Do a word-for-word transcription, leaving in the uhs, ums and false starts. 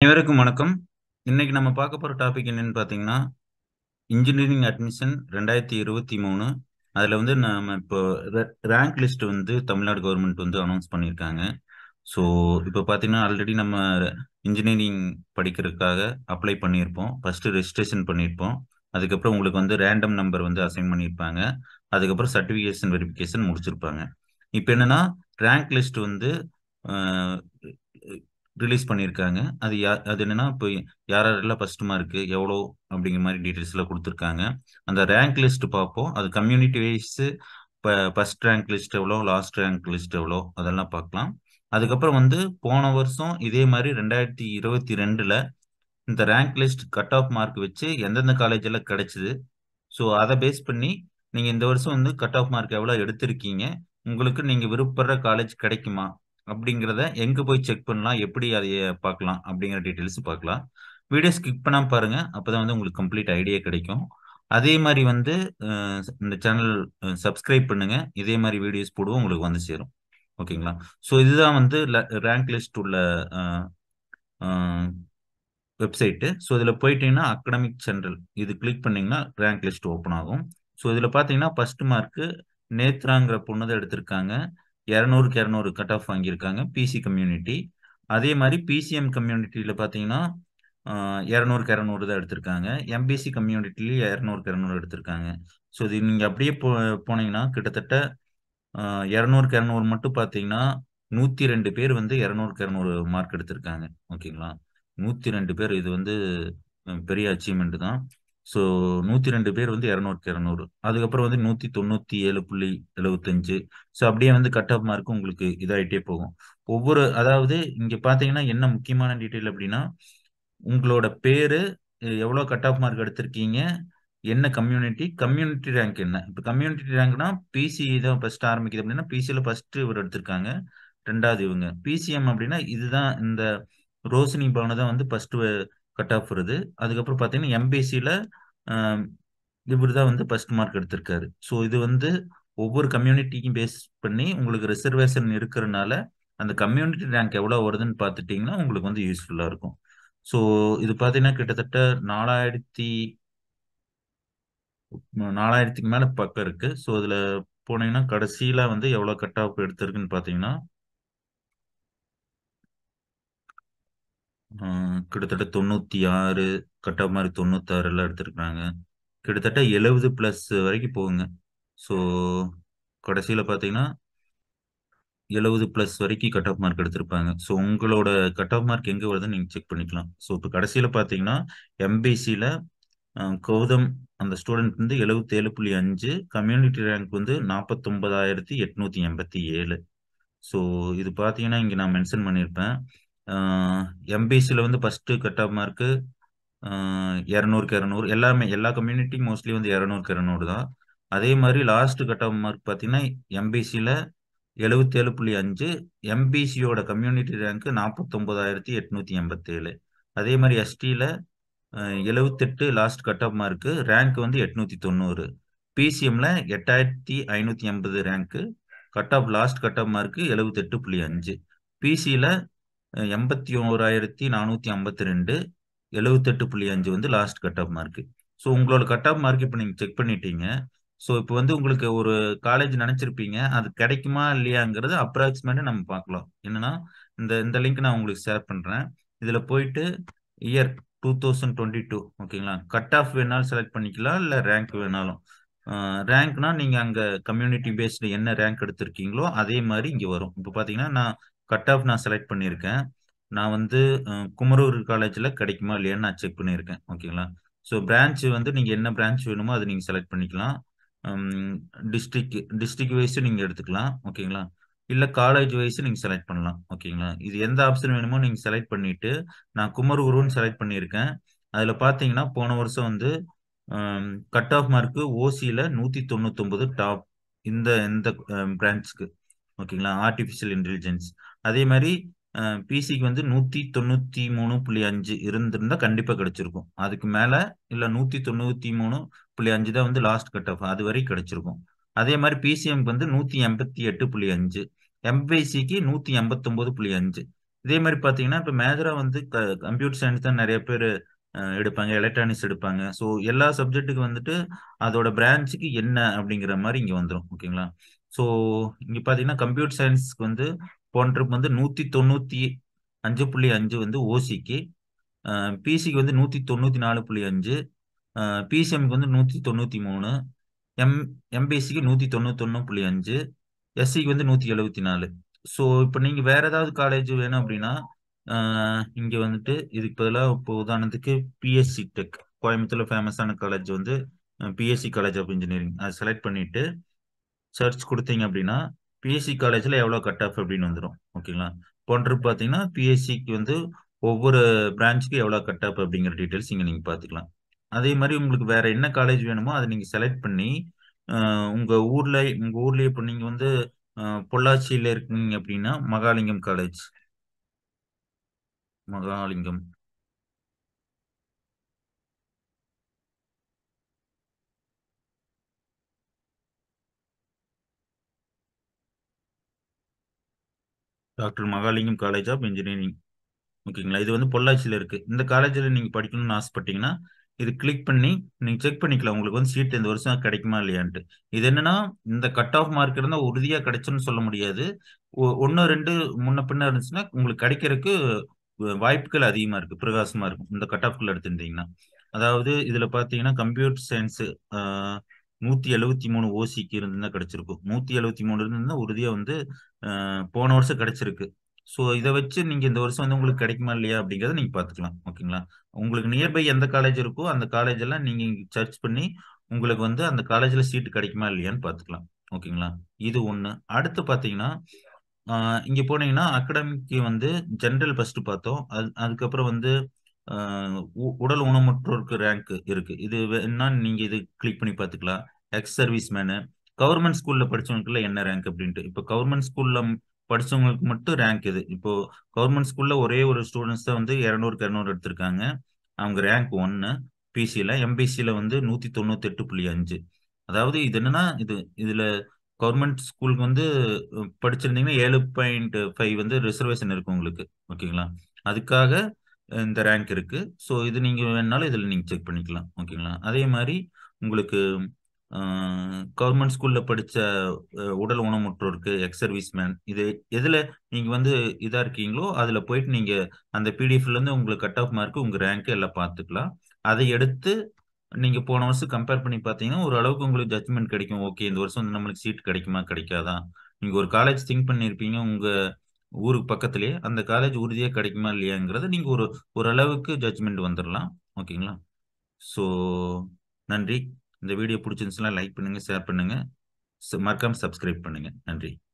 அனைவருக்கும் வணக்கம். இன்னைக்கு நம்ம பார்க்க போற டாபிக் என்னன்னு பார்த்தீங்கன்னா, இன்ஜினியரிங் அட்மிஷன் ரெண்டாயிரத்தி இருபத்தி மூணு. அதில் வந்து நம்ம இப்போ ரேங்க் லிஸ்ட் வந்து தமிழ்நாடு கவர்மெண்ட் வந்து அனௌன்ஸ் பண்ணியிருக்காங்க. ஸோ இப்போ பார்த்தீங்கன்னா ஆல்ரெடி நம்ம இன்ஜினியரிங் படிக்கிறதுக்காக அப்ளை பண்ணியிருப்போம். ஃபர்ஸ்ட் ரெஜிஸ்ட்ரேஷன் பண்ணியிருப்போம். அதுக்கப்புறம் உங்களுக்கு வந்து ரேண்டம் நம்பர் வந்து அசைன் பண்ணியிருப்பாங்க. அதுக்கப்புறம் சர்டிஃபிகேஷன் வெரிஃபிகேஷன் முடிச்சிருப்பாங்க. இப்போ என்னன்னா ரேங்க் லிஸ்ட் வந்து ரிலீஸ் பண்ணியிருக்காங்க. அது யா அது என்னன்னா இப்போ யார் யாரெல்லாம் ஃபர்ஸ்ட் மார்க்கு எவ்வளோ அப்படிங்கிற மாதிரி டீட்டெயில்ஸ்லாம் கொடுத்துருக்காங்க. அந்த ரேங்க் லிஸ்ட் பார்ப்போம். அது கம்யூனிட்டி வைஸ் இப்போ ஃபர்ஸ்ட் ரேங்க் லிஸ்ட் எவ்வளோ, லாஸ்ட் ரேங்க் லிஸ்ட் எவ்வளோ, அதெல்லாம் பார்க்கலாம். அதுக்கப்புறம் வந்து போன வருஷம் இதே மாதிரி ரெண்டாயிரத்தி இருபத்தி ரெண்டுல இந்த rank list cut off mark வச்சு எந்தெந்த காலேஜ் எல்லாம் கிடைச்சிது, ஸோ அதை பேஸ் பண்ணி நீங்கள் இந்த வருஷம் வந்து கட் ஆஃப் மார்க் எவ்வளோ எடுத்திருக்கீங்க, உங்களுக்கு நீங்கள் விருப்பப்படுற காலேஜ் கிடைக்குமா அப்படிங்கிறத எங்கே போய் செக் பண்ணலாம், எப்படி அதைய பார்க்கலாம் அப்படிங்கிற டீட்டெயில்ஸ் பார்க்கலாம். வீடியோ ஸ்கிப் பண்ணாமல் பாருங்கள், அப்போ தான் வந்து உங்களுக்கு கம்ப்ளீட் ஐடியா கிடைக்கும். அதே மாதிரி வந்து அஹ், இந்த சேனல் சப்ஸ்கிரைப் பண்ணுங்கள். இதே மாதிரி வீடியோஸ் போடுவோம், உங்களுக்கு வந்து சேரும். ஓகேங்களா? ஸோ இதுதான் வந்து ரேங்க் லிஸ்ட் உள்ள வெப்சைட்டு. ஸோ இதில் போயிட்டீங்கன்னா அகடமிக் சென்ட்ரல் இது கிளிக் பண்ணிங்கன்னா ரேங்க் லிஸ்ட் ஓப்பன் ஆகும். ஸோ இதில் பார்த்தீங்கன்னா ஃபர்ஸ்ட் மார்க்கு நேத்ராங்கிற பொண்ணு தான் எடுத்திருக்காங்க. இரநூறுக்கு இரநூறு கட் ஆஃப் வாங்கியிருக்காங்க பிசி கம்யூனிட்டி. அதே மாதிரி பிசிஎம் கம்யூனிட்டியில் பார்த்தீங்கன்னா இரநூறுக்கு இரநூறு தான் எடுத்திருக்காங்க. எம்பிசி கம்யூனிட்டிலேயே இரநூறுக்கு இரநூறு எடுத்திருக்காங்க. ஸோ இது நீங்கள் அப்படியே போ போனீங்கன்னா கிட்டத்தட்ட இரநூறுக்கு இரநூறு மட்டும் பார்த்தீங்கன்னா நூற்றி ரெண்டு பேர் வந்து இரநூறுக்கு இரநூறு மார்க் எடுத்திருக்காங்க. ஓகேங்களா? நூற்றி ரெண்டு பேர், இது வந்து அஹ், பெரிய அச்சீவ்மெண்ட் தான். ஸோ நூற்றி ரெண்டு பேர் வந்து இரநூறுக்கு இரநூறு. அதுக்கப்புறம் வந்து நூற்றி தொண்ணூற்றி ஏழு புள்ளி எழுபத்தஞ்சு. ஸோ அப்படியே வந்து கட் ஆஃப் மார்க் உங்களுக்கு இதாகிட்டே போகும். ஒவ்வொரு அதாவது இங்கே பார்த்தீங்கன்னா என்ன முக்கியமான டீட்டெயில் அப்படின்னா, உங்களோட பேரு, எவ்வளோ கட் ஆஃப் மார்க் எடுத்திருக்கீங்க, என்ன கம்யூனிட்டி, கம்யூனிட்டி ரேங்க் என்ன. இப்போ கம்யூனிட்டி ரேங்க்னா பிசி தான் ஃபர்ஸ்ட் ஆரம்பிக்குது அப்படின்னா பிசியில் ஃபர்ஸ்ட் இவர் எடுத்திருக்காங்க, ரெண்டாவது இவங்க. பிசிஎம் அப்படின்னா இதுதான், இந்த ரோஷினி பவனை தான் வந்து ஃபர்ஸ்ட் கட் ஆஃப் வருது. அதுக்கப்புறம் பார்த்தீங்கன்னா எம்பிசியில் இவர் தான் வந்து ஃபர்ஸ்ட் மார்க் எடுத்திருக்காரு. ஸோ இது வந்து ஒவ்வொரு கம்யூனிட்டிக்கும் பேஸ் பண்ணி உங்களுக்கு ரிசர்வேஷன் இருக்கிறதுனால அந்த கம்யூனிட்டி ரேங்க் எவ்வளோ வருதுன்னு பார்த்துட்டிங்கன்னா உங்களுக்கு வந்து யூஸ்ஃபுல்லாக இருக்கும். ஸோ இது பார்த்தீங்கன்னா கிட்டத்தட்ட நாலாயிரத்தி நாலாயிரத்துக்கு மேலே பக்கம் இருக்கு. ஸோ இதில் போனீங்கன்னா கடைசியில் வந்து எவ்வளோ கட் ஆஃப் எடுத்திருக்குன்னு பார்த்தீங்கன்னா ஆஹ், கிட்டத்தட்ட தொண்ணூற்றி ஆறு கட் ஆஃப் மாதிரி தொண்ணூத்தாறு எல்லாம் எடுத்திருக்காங்க. கிட்டத்தட்ட எழுபது ப்ளஸ் வரைக்கும் போகுங்க. ஸோ கடைசியில் பார்த்தீங்கன்னா எழுபது ப்ளஸ் வரைக்கும் கட் ஆஃப் மார்க் எடுத்திருப்பாங்க. ஸோ உங்களோட கட் ஆஃப் மார்க் எங்கே வருதுன்னு நீங்கள் செக் பண்ணிக்கலாம். ஸோ இப்போ கடைசியில் பார்த்தீங்கன்னா எம்பிசியில் கௌதம் அந்த ஸ்டூடெண்ட் வந்து எழுபத்தேழு புள்ளி அஞ்சு, கம்யூனிட்டி ரேங்க் வந்து நாற்பத்தொன்பதாயிரத்தி எட்நூற்றி எண்பத்தி ஏழு. ஸோ இது பார்த்தீங்கன்னா இங்கே நான் மென்ஷன் பண்ணியிருப்பேன். எம்பிசியில் வந்து ஃபஸ்ட்டு கட் ஆஃப் மார்க்கு இரநூறுக்கு இரநூறு, எல்லாமே எல்லா கம்யூனிட்டி மோஸ்ட்லி வந்து இரநூறுக்கு இரநூறு தான். அதே மாதிரி லாஸ்ட் கட் ஆஃப் மார்க் பார்த்தீங்கன்னா எம்பிசியில் எழுபத்தேழு புள்ளி அஞ்சு, எம்பிசியோட கம்யூனிட்டி ரேங்க்கு நாற்பத்தொன்பதாயிரத்தி எட்நூற்றி எண்பத்தேழு. அதே மாதிரி எஸ்டியில் எழுபத்தெட்டு last cut off mark, rank வந்து எட்நூற்றி தொண்ணூறு. பிசிஎம்ல எட்டாயிரத்தி ஐநூற்றி எண்பது rank, cut off last cut off mark எழுபத்தெட்டு புள்ளி அஞ்சு. பிசியில் எண்பத்தி ஓராயிரத்தி நானூற்றி ஐம்பத்தி ரெண்டு, எழுபத்தெட்டு புள்ளி அஞ்சு வந்து last cut off mark. So உங்களோட கட் ஆஃப் மார்க் இப்போ நீங்கள் செக் பண்ணிட்டீங்க. ஸோ இப்போ வந்து உங்களுக்கு ஒரு காலேஜ் நினச்சிருப்பீங்க, அது கிடைக்குமா இல்லையாங்கிறது அப்ராக்சிமேட்டாக நம்ம பார்க்கலாம். என்னன்னா இந்த இந்த லிங்க் நான் உங்களுக்கு ஷேர் பண்ணுறேன். இதில் போயிட்டு year two thousand twenty two ஓகேங்களா, கட் ஆஃப் வேணாலும் செலக்ட் பண்ணிக்கலாம், இல்லை ரேங்க் வேணாலும். ரேங்க்னா நீங்கள் அங்கே கம்யூனிட்டி பேஸ்டு என்ன ரேங்க் எடுத்திருக்கீங்களோ அதே மாதிரி இங்கே வரும். இப்போ பார்த்தீங்கன்னா நான் கட் ஆஃப் நான் செலக்ட் பண்ணியிருக்கேன். நான் வந்து அஹ், குமரூர் காலேஜில் கிடைக்குமா இல்லையான்னு நான் செக் பண்ணியிருக்கேன். ஓகேங்களா? ஸோ பிரான்ச் வந்து நீங்கள் என்ன பிரான்ச் வேணுமோ அதை நீங்கள் செலக்ட் பண்ணிக்கலாம். டிஸ்ட்ரிக் டிஸ்ட்ரிக் வைஸும் நீங்கள் எடுத்துக்கலாம். ஓகேங்களா? இல்லை காலேஜ் வைஸ் நீங்கள் செலக்ட் பண்ணலாம். ஓகேங்களா? இது எந்த ஆப்ஷன் வேணுமோ நீங்கள் செலக்ட் பண்ணிவிட்டு, நான் குமரகுருன்னு செலக்ட் பண்ணியிருக்கேன். அதில் பார்த்தீங்கன்னா போன வருஷம் வந்து கட் ஆஃப் மார்க்கு ஓசியில் நூற்றி தொண்ணூத்தொம்பது டாப், இந்த இந்த பிரான்ச்சுக்கு. ஓகேங்களா? Artificial intelligence. அதே மாதிரி பிசிக்கு வந்து நூற்றி தொண்ணூற்றி மூணு புள்ளி அஞ்சு இருந்திருந்தால் கண்டிப்பாக கிடைச்சிருக்கும். அதுக்கு மேலே இல்லை நூற்றி தொண்ணூற்றி மூணு புள்ளி அஞ்சு தான் வந்து லாஸ்ட் கட் ஆஃப், அது வரைக்கும் கிடைச்சிருக்கும். அதே மாதிரி பிசிஎம்க்கு வந்து நூற்றி எண்பத்தி எட்டு புள்ளி அஞ்சு, எம்பிசிக்கு நூற்றி எண்பத்தொம்போது புள்ளி அஞ்சு. இதே மாதிரி பார்த்தீங்கன்னா இப்போ மேஜரா வந்து க கம்ப்யூட்டர் சயின்ஸ் தான் நிறைய பேர் எடுப்பாங்க, எலக்ட்ரானிக்ஸ் எடுப்பாங்க. ஸோ எல்லா சப்ஜெக்ட்டுக்கு வந்துட்டு அதோட பிரான்ச்சுக்கு என்ன அப்படிங்கிற மாதிரி இங்கே வந்துடும். ஓகேங்களா? ஸோ இங்கே பார்த்தீங்கன்னா கம்ப்யூட்டர் சயின்ஸ்க்கு வந்து போன ட்ரிப் வந்து நூற்றி தொண்ணூற்றி அஞ்சு புள்ளி அஞ்சு வந்து ஓசிக்கு, பிசிக்கு வந்து நூற்றி தொண்ணூற்றி நாலு புள்ளி அஞ்சு, பிசிஎம்க்கு வந்து நூற்றி தொண்ணூற்றி மூணு, எம் எம்பிசிக்கு நூற்றி தொண்ணூத்தொன்று புள்ளி அஞ்சு, எஸ்சிக்கு வந்து நூற்றி எழுபத்தி நாலு. ஸோ இப்போ நீங்கள் வேற ஏதாவது காலேஜ் வேணும் அப்படின்னா ஆஹ் இங்க வந்துட்டு இதுக்கு பதிலாக இப்போ உதாரணத்துக்கு பிஎஸ்சி டெக், கோயம்புத்தூர்ல ஃபேமஸான காலேஜ் வந்து பிஎஸ்சி காலேஜ் ஆஃப் இன்ஜினியரிங், அதை செலக்ட் பண்ணிட்டு சர்ச் கொடுத்தீங்க அப்படின்னா பிஎஸ்சி காலேஜில் எவ்வளோ கட் ஆஃப் அப்படின்னு வந்துடும். ஓகேங்களா? போன்று பார்த்தீங்கன்னா பிஎஸ்சிக்கு வந்து ஒவ்வொரு பிரான்ச்சுக்கு எவ்வளோ கட் ஆஃப் அப்படிங்கிற டீட்டெயில்ஸ் இங்கே நீங்கள் பார்த்துக்கலாம். அதே மாதிரி உங்களுக்கு வேற என்ன காலேஜ் வேணுமோ அதை நீங்கள் செலக்ட் பண்ணி அஹ், உங்க ஊர்ல உங்க ஊர்லயே இப்போ நீங்க வந்து அஹ், பொள்ளாச்சியில இருக்கீங்க அப்படின்னா Mahalingam college. Mahalingam doctor Mahalingam college of engineering. ஓகேங்களா? இது வந்து பொள்ளாச்சியில் இருக்கு. இந்த காலேஜில் நீங்கள் படிக்கணும்னு ஆசைப்பட்டீங்கன்னா இது கிளிக் பண்ணி நீங்கள் செக் பண்ணிக்கலாம் உங்களுக்கு வந்து சீட் இந்த வருஷம் கிடைக்குமா இல்லையான்ட்டு. இது என்னன்னா இந்த கட் ஆஃப் மார்க் இருந்தால் உறுதியாக கிடைச்சுன்னு சொல்ல முடியாது. ஒன்று ரெண்டு முன்ன பின்ன இருந்துச்சுன்னா உங்களுக்கு கிடைக்கிறதுக்கு வாய்ப்புகள் அதிகமாக இருக்கு, பிரகாசமாக இருக்கும் இந்த கட் ஆஃப்குள்ள எடுத்துருந்தீங்கன்னா. அதாவது இதில் பார்த்தீங்கன்னா கம்ப்யூட்டர் சயின்ஸு நூற்றி எழுபத்தி மூணு ஓசிக்கு இருந்துதான் கிடைச்சிருக்கும். நூற்றி எழுபத்தி மூணு இருந்துன்னா உறுதியாக வந்து அஹ், போன வருஷம் கிடைச்சிருக்கு. ஸோ இதை வச்சு நீங்க இந்த வருஷம் வந்து உங்களுக்கு கிடைக்குமா இல்லையா அப்படிங்கிறத நீங்க பார்த்துக்கலாம். ஓகேங்களா? உங்களுக்கு நியர்பை எந்த காலேஜ் இருக்கோ அந்த காலேஜ் எல்லாம் நீங்க சர்ச் பண்ணி உங்களுக்கு வந்து அந்த காலேஜ்ல சீட்டு கிடைக்குமா இல்லையான்னு பார்த்துக்கலாம். ஓகேங்களா? இது ஒண்ணு. அடுத்து பார்த்தீங்கன்னா ஆஹ் இங்க போனீங்கன்னா அகாடமிக்கு வந்து ஜென்ரல் ஃபர்ஸ்ட் பார்த்தோம். அது அதுக்கப்புறம் வந்து ஆஹ் உ- உடல் ஊனமுற்றோருக்கு ரேங்க் இருக்கு. இது வேணா நீங்க இது கிளிக் பண்ணி பார்த்துக்கலாம். எக்ஸ் சர்வீஸ் மேனு, கவர்மெண்ட் ஸ்கூல்ல படிச்சவங்களுக்குள்ள என்ன ரேங்க் அப்படின்ட்டு. இப்போ கவர்மெண்ட் ஸ்கூல்ல படிச்சவங்களுக்கு மட்டும் ரேங்க் இது. இப்போ கவர்மெண்ட் ஸ்கூல்ல ஒரே ஒரு ஸ்டூடெண்ட்ஸ் தான் வந்து இரநூறுக்கு இரநூறு எடுத்திருக்காங்க. அவங்க ரேங்க் ஒன்னு. பிசியில் எம்பிசியில் வந்து நூற்றி தொண்ணூத்தி எட்டு புள்ளி அஞ்சு. அதாவது இது என்னன்னா இது இதுல கவர்மெண்ட் ஸ்கூலுக்கு வந்து அஹ், படிச்சிருந்தீங்கன்னா ஏழு பாயிண்ட் ஃபைவ் வந்து ரிசர்வேஷன் இருக்கு உங்களுக்கு. ஓகேங்களா? அதுக்காக அஹ், இந்த ரேங்க் இருக்கு. ஸோ இது நீங்க வேணாலும் இதில் நீங்க செக் பண்ணிக்கலாம். ஓகேங்களா? அதே மாதிரி உங்களுக்கு கவர்மெண்ட் ஸ்கூல்ல படிச்ச அஹ், உடல் ஊனமுற்றோருக்கு எக்ஸ் சர்வீஸ் மேன் இது எதுல நீங்க வந்து இதா இருக்கீங்களோ அதுல போயிட்டு நீங்க அந்த பிடிஎஃப்ல இருந்து உங்களுக்கு கட் ஆஃப் மார்க் உங்க ரேங்க் எல்லாம் பார்த்துக்கலாம். அதை எடுத்து நீங்க போன வருஷம் கம்பேர் பண்ணி பார்த்தீங்கன்னா ஒரு அளவுக்கு உங்களுக்கு ஜட்ஜ்மெண்ட் கிடைக்கும். ஓகே இந்த வருஷம் வந்து நம்மளுக்கு சீட் கிடைக்குமா கிடைக்காதா. நீங்க ஒரு காலேஜ் திங்க் பண்ணியிருப்பீங்க உங்க ஊருக்கு பக்கத்திலேயே, அந்த காலேஜ் உறுதியா கிடைக்குமா இல்லையாங்கிறத நீங்க ஒரு ஒரு அளவுக்கு ஜட்ஜ்மெண்ட் வந்துடலாம். ஓகேங்களா? ஸோ நன்றி. இந்த வீடியோ பிடிச்சிருந்துச்சுன்னா லைக் பண்ணுங்க, ஷேர் பண்ணுங்க, ச- மறக்காம சப்ஸ்கிரைப் பண்ணுங்க. நன்றி.